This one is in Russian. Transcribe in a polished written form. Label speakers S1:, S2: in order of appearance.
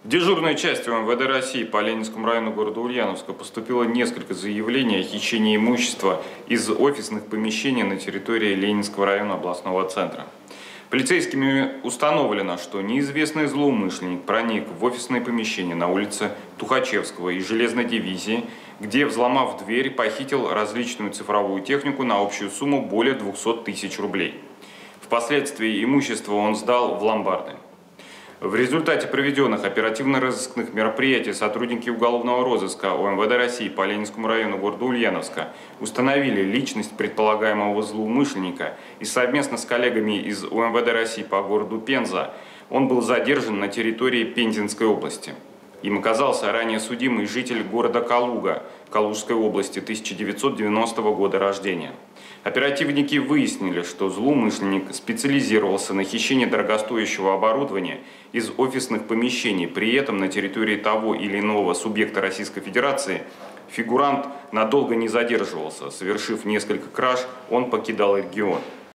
S1: В дежурную часть МВД России по Ленинскому району города Ульяновска поступило несколько заявлений о хищении имущества из офисных помещений на территории Ленинского района областного центра. Полицейскими установлено, что неизвестный злоумышленник проник в офисные помещения на улице Тухачевского и Железной дивизии, где, взломав дверь, похитил различную цифровую технику на общую сумму более 200 тысяч рублей. Впоследствии имущество он сдал в ломбарды. В результате проведенных оперативно-розыскных мероприятий сотрудники уголовного розыска УМВД России по Ленинскому району города Ульяновска установили личность предполагаемого злоумышленника и совместно с коллегами из УМВД России по городу Пенза он был задержан на территории Пензенской области. Им оказался ранее судимый житель города Калуга Калужской области 1990 года рождения. Оперативники выяснили, что злоумышленник специализировался на хищении дорогостоящего оборудования из офисных помещений. При этом на территории того или иного субъекта Российской Федерации фигурант надолго не задерживался. Совершив несколько краж, он покидал регион.